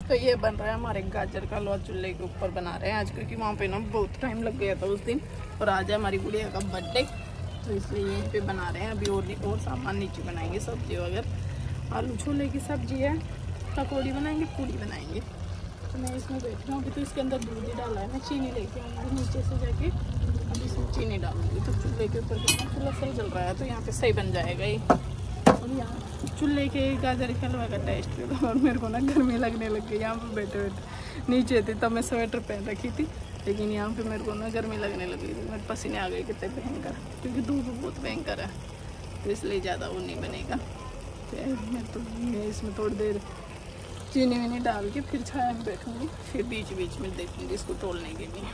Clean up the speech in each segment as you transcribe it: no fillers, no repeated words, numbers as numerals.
तो ये बन रहा है हमारे गाजर का हलवा, चूल्हे के ऊपर बना रहे हैं आज, क्योंकि वहाँ पे ना बहुत टाइम लग गया था उस दिन, और आज है हमारी गुड़िया का बर्थडे, तो इसलिए यहीं पे बना रहे हैं। अभी और सामान नीचे बनाएंगे, सब्जी वगैरह, आलू छोले की सब्जी है, पकौड़ी बनाएंगे, पूड़ी बनाएंगे। तो मैं इसमें बैठी हूँ अभी, तो इसके अंदर दूध ही डाला है, मैं चीनी लेके आऊँगी नीचे से जाके, अभी इसमें चीनी डालूंगी। तो चूल्हे के ऊपर कितना चूल्हा सही चल रहा है, तो यहाँ पे सही बन जाएगा ये। और यहाँ चूल्हे के गाजर के हलवा का टेस्ट भी था, और मेरे को ना गर्मी लगने लग गई यहाँ पे बैठे बैठे। नीचे थी तब मैं स्वेटर पहन रखी थी, लेकिन यहाँ पे मेरे को ना गर्मी लगने लगी थी, मेरे पसीने आ गए कितने भयंकर, क्योंकि धूप बहुत भयंकर है, तो इसलिए ज़्यादा वो नहीं बनेगा। तो मैं इसमें थोड़ी देर चीनी वीनी डाल के फिर छाया में बैठूँगी, फिर बीच बीच में देखूँगी इसको तोड़ने के लिए।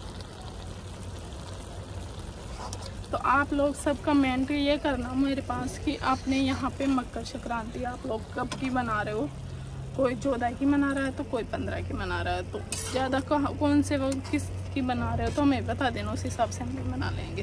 तो आप लोग सब कमेंट ये करना मेरे पास कि आपने यहाँ पे मकर संक्रांति आप लोग कब की मना रहे हो, कोई 14 की मना रहा है तो कोई 15 की मना रहा है, तो ज़्यादा कौन से वक्त किस की मना रहे हो तो हमें बता देना, उस हिसाब से हम भी मना लेंगे।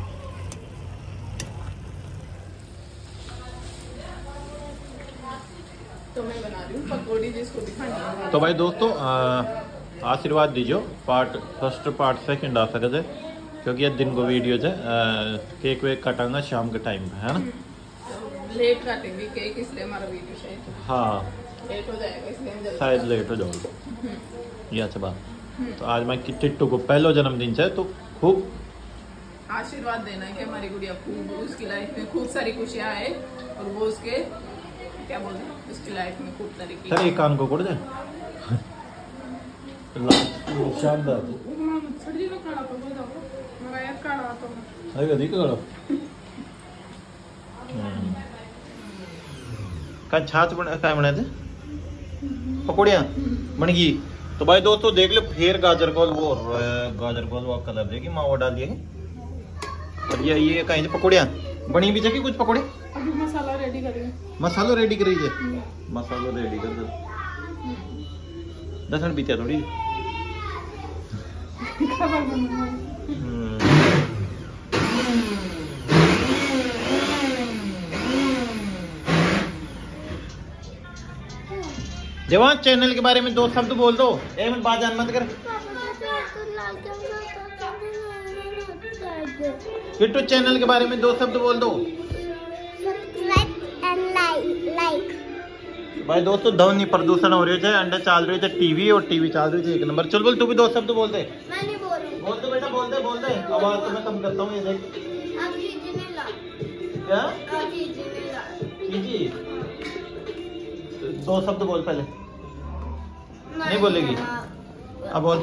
तो मैं बना रही हूँ पकौड़ी, जिसको दिखानी है। तो भाई दोस्तों आशीर्वाद दीजिए, पार्ट फर्स्ट पार्ट सेकंड आ सकते, क्योंकि ये दिन को वीडियो है, केक वेक काटांगा शाम के टाइम पे, है ना? लेट काटेंगे केक, इसलिए हमारा वीडियो शायद लेट हो जाएगा, इसलिए शायद लेट हो जाओगे, ये अच्छा बात। तो आज मैं टिट्टू को पहला जन्मदिन है, तो खूब आशीर्वाद देना है कि हमारी गुड़िया खूब, उसकी लाइफ में खूब सारी खुशियाँ आए, और वो उसके क्या बोलते हैं, उसकी लाइफ में खूब तरीके। सर एक कान को कोड़ जाए शानदार का छाछ काय बनाए थे, पकौड़िया बन गई। तो भाई दोस्तों देख लो, फिर गाजर को वो कलर देगी माँ, वो डाल दिए। और ये कहीं से पकौड़िया बनी भी जगह, कुछ पकौड़े अभी मसाला रेडी करेंगे, मसालो रेडी करिए, मसालो रेडी कर दो, 10 मिनट बीते थोड़ी। देवांश चैनल के बारे में 2 शब्द बोल दो, एक मिनट बात जान मत कर। किट्टू चैनल के बारे में 2 शब्द बोल दो। भाई दोस्तों ध्वनि प्रदूषण हो रही है, अंडा चाल रही है टीवी, और टीवी चाल रही है 1 नंबर। चल बोल, तू भी 2 शब्द बोल दे। मैं नहीं बोल रही। बोल दो बेटा, बोल दे आवाज तो मैं कम करता हूँ, ये देख। क्या जी 2 शब्द बोल पहले। नहीं बोलेगी, अब बोल।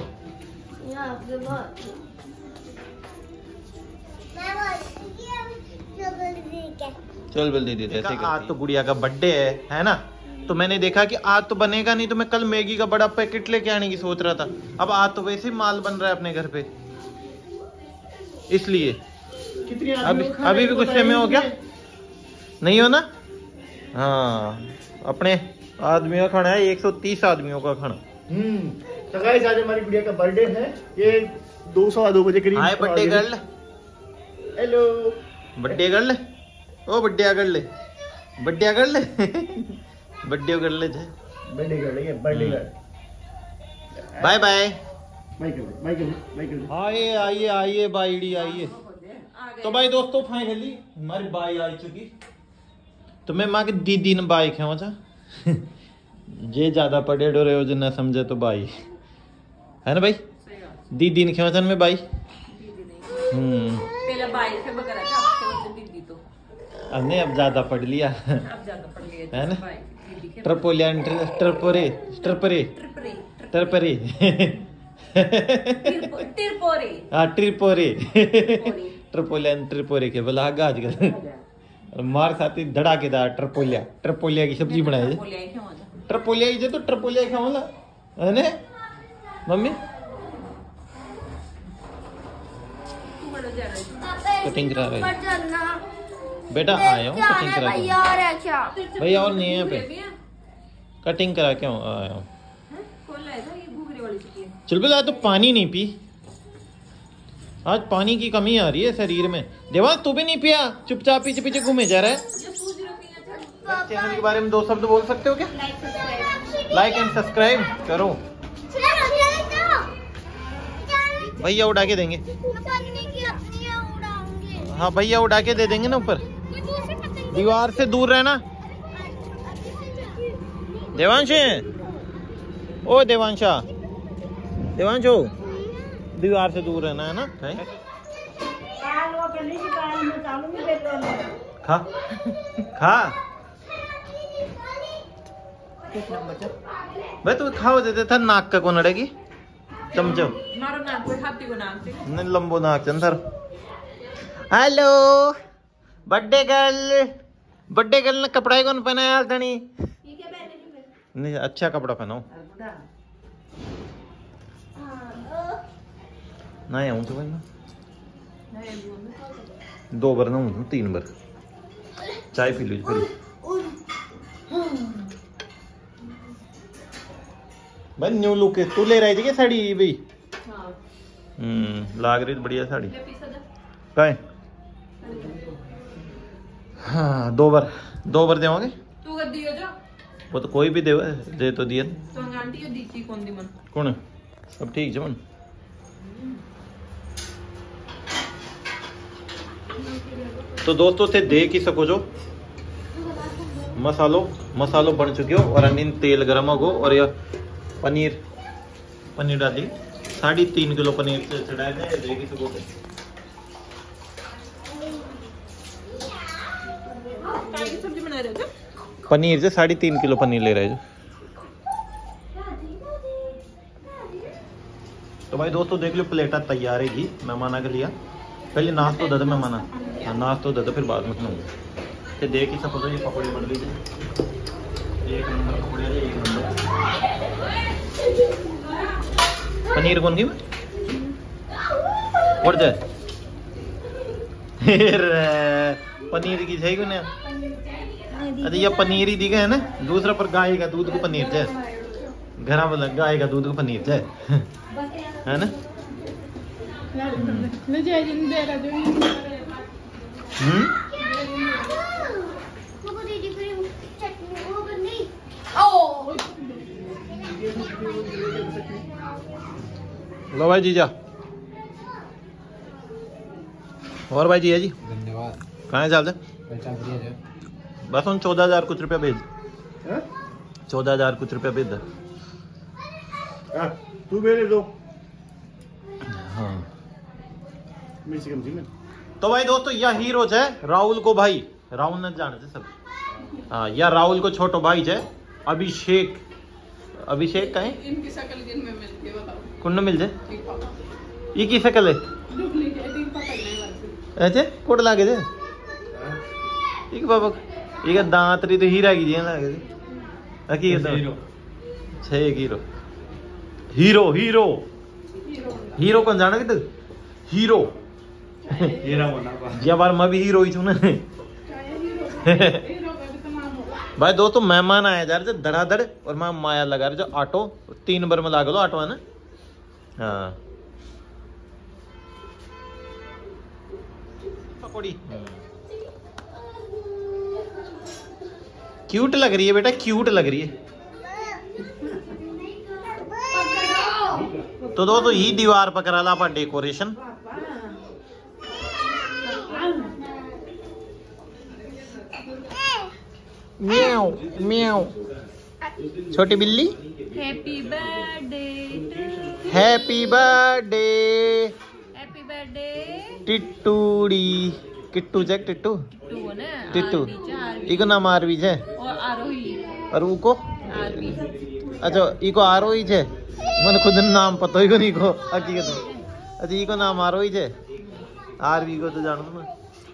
चल बोल दीदी, ऐसे आज तो गुड़िया का बर्थडे है ना, तो मैंने देखा कि आज तो बनेगा नहीं, तो मैं कल मैगी का बड़ा पैकेट लेके आने की सोच रहा था। अब आज तो वैसे ही माल बन रहा है अपने घर पे, इसलिए अभी भी गुस्से में हो क्या? नहीं हो ना? हाँ, अपने आदमियों का खाना है, 130 आदमियों का खाना। तो गाइस आज हमारी गुड़िया का बर्थडे है, ये 2-2 बजे करीब। Hi birthday girl. Hello birthday girl, oh birthday girl, birthday girl, birthday girl है, birthday girl, birthday girl. Bye bye. Michael आइए बाईडी आइए। तो भाई दोस्तों फाइनली हमारी बाई आ चुकी, तो मैं माँ की दीदी ने बाई खेवा था जे ज्यादा पढ़े डोरे हो जो न समझे तो बाई है ना भाई, दीदी ने खेवा था मैं बाई। पहले बाई से बकरा था, अब दीदी, तो हमने अब ज्यादा पढ़ लिया, है ना? ट्रपोलियन ट्रपोरे ट्रपरे ट्रपरे हाँ ट्रिपोरे ट्रपोलियन ट्रिपोरे के बोला गाज कर मार खाती धड़ाकेदार ट्रपोलिया की सब्जी बनाई, ट्रपोलिया की तो ट्रपोलिया खाओ है ना मम्मी। कटिंग करा रही बेटा, आया हूँ कटिंग करा के। भैया और नहीं है यहाँ पे, कटिंग करा के आया हूँ। चल बोला तो पानी नहीं पी, आज पानी की कमी आ रही है शरीर में। देवांश तू भी नहीं पिया, चुपचाप पीछे पीछे घूमे जा रहा है। चैनल के बारे में 2 शब्द बोल सकते हो क्या? लाइक एंड सब्सक्राइब करो। भैया उड़ा के देंगे। हाँ भैया उड़ा के दे देंगे ना ऊपर। दीवार से दूर रहना। देवांश, ओ देवांशा, देवांशो, दीवार से दूर रहना है ना। खा खा भाई तू खाओ देते था। नाक का कौन अड़ेगी चमचो नहीं लंबो नाक चंदर। हेलो बर्थडे गर्ल ने कपड़ा ही कौन पहनाया धनी? नहीं अच्छा कपड़ा पहनाओ ना आऊँ तो भाई मैं 2 बार ना 3 बार चाय पी लो पहले। भाई न्यू लुक है। तू ले रही थी क्या साड़ी भाई? लाग रही बढ़िया साड़ी। कहे हाँ 2 बार देवोगे तू कर दियो जो वो तो कोई भी दे तो दिया तो आंटी दी थी कौन दी मन कौन सब ठीक जमन। तो दोस्तों थे देख ही सको जो मसालो बन चुके हो और अन्य तेल गर्म हो और यह पनीर डाली 3.5 किलो पनीर से चढ़ाए थे। देख ही सको सब्जी बना रहे हो पनीर से 3.5 किलो पनीर ले रहे जो। तो भाई दोस्तों देख लो प्लेटा तैयार है घी मेहमाना के लिए। पहले नाश्ता तो दे मेहमाना। हाँ नाश्ता तो दे फिर बाद में खाऊंगा। तो देख ही सको ये पकौड़ी बन रही थी। 1 नंबर पकौड़ी है 1 नंबर। पनीर कौन की और जाए पनीर की सही को अरे ये पनीर ही दिखा है ना। दूसरा पर गाय का दूध को पनीर जाए घरा वाला गाय का दूध को पनीर जाए है ना। लो भाई जीजा और भाई जीजा जी धन्यवाद। कहाँ चल बस उन 14,000 कुछ रुपया भेज। 14,000 कुछ रुपया भेज दे। तू भेज दो। हाँ मिर्ची कम थी मैं। तो भाई दोस्तों यह हीरो है राहुल को भाई राहुल ने जाने थे सब। हाँ या राहुल को छोटो भाई है अभिषेक का है। इनकी शक्ल जिन में मिलती है बताओ कौन मिल जाए ये की शकल है ऐसे कोट लागे थे एक बाबा एक दांत री तो हीरा की जी लागे थे की छे हीरो कौन जाना कि तू हीरो या बार मैं भी हीरो ही छू ना। भाई दोस्तों मेहमान आया जा रहे थे धड़ाधड़ और मैं माया लगा रहे जो ऑटो 3 बार में लाग लो ऑटो है ना। हाँ पकौड़ी क्यूट लग रही है बेटा क्यूट लग रही है। तो दोस्तों ही दीवार पर करा ला डेकोरेशन। म्याऊ म्याऊ छोटी बिल्ली हैप्पी बर्थडे टिट्टूड़ी किट्टू जैक टिट्टू इको नाम आरवी है और आरोही और उको अच्छा इको आरोही है मन खुद नाम पता ही को नहीं को हकीकत। अच्छा इको नाम आरोही है आरवी को तो जानो ना।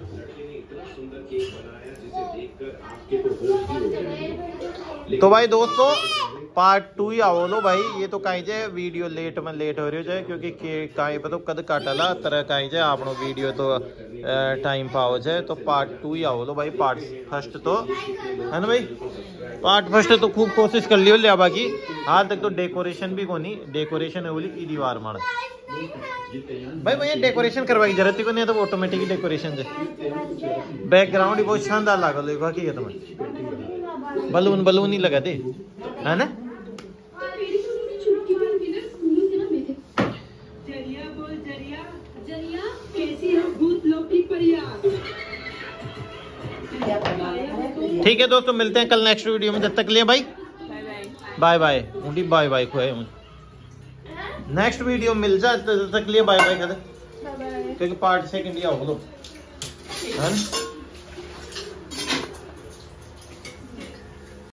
तो भाई दोस्तों पार्ट 2 ही आवो लो भाई। ये तो कहीं जे वीडियो लेट हो रही हो क्योंकि कहीं पर तो कद काटला तरह कहीं जे आपनो वीडियो तो टाइम पाओ जाए। तो पार्ट 2 ही आवो लो भाई। पार्ट फर्स्ट तो है ना भाई पार्ट फर्स्ट तो खूब कोशिश कर लियो लिया बाकी हाल तक तो डेकोरेशन भी कोनी डेकोरेशन है बोली की दीवार मार भाई भैया डेकोरेशन करवाई जरूरत ही को नहीं तो ऑटोमेटिक डेकोरेशन से बैकग्राउंड ही बहुत शानदार लगा लो हकीकत में बलून ही लगा दे है ना ठीक है दोस्तों, मिलते हैं कल नेक्स्ट वीडियो में। जब तक लिए भाई बाय बाय। उंडी बाय बाय खोए मुझे नेक्स्ट वीडियो मिल जाए तब तक लिए बाय बाय कर दे, क्योंकि पार्ट सेकंड ही आओ है ना।